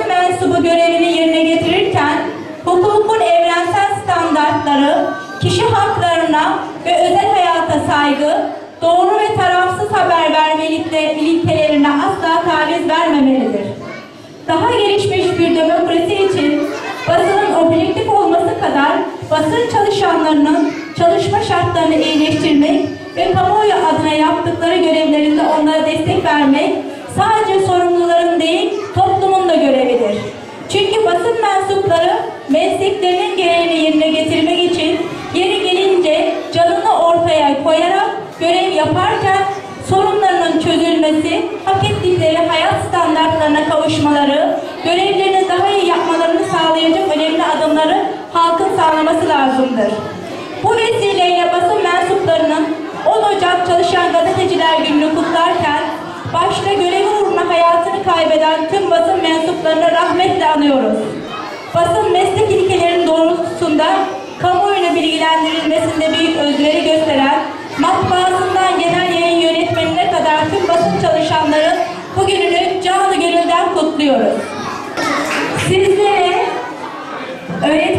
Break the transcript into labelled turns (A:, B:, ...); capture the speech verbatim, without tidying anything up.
A: basın mensubu görevini yerine getirirken hukukun evrensel standartları, kişi haklarına ve özel hayata saygı, doğru ve tarafsız haber verme ilkelerine asla taviz vermemelidir. Daha gelişmiş bir demokrasi için basının objektif olması kadar basın çalışanlarının çalışma şartlarını iyileştirmek ve kamuoyu adına yaptıkları görevlerinde onlara destek vermek sadece sorumluların değil, toplumun da görevidir. Çünkü basın mensupları mesleklerinin gereğini yerine getirmek için yeri gelince canını ortaya koyarak görev yaparken sorunlarının çözülmesi, hak ettikleri hayat standartlarına kavuşmaları, görevlerini daha iyi yapmalarını sağlayacak önemli adımları halkın sağlaması lazımdır. Bu vesileyle basın mensuplarının on Ocak Çalışan Gazeteciler Günü'nü kutlarken başta görevi uğruna hayatını kaybeden tüm basın mensuplarını rahmetle anıyoruz. Basın meslek ilkelerinin doğrultusunda kamuoyuna bilgilendirilmesinde büyük özveri gösteren, matbaasından genel yayın yönetmenine kadar tüm basın çalışanların bugününü canı gönülden kutluyoruz. Sizlere öğretmenlerimiz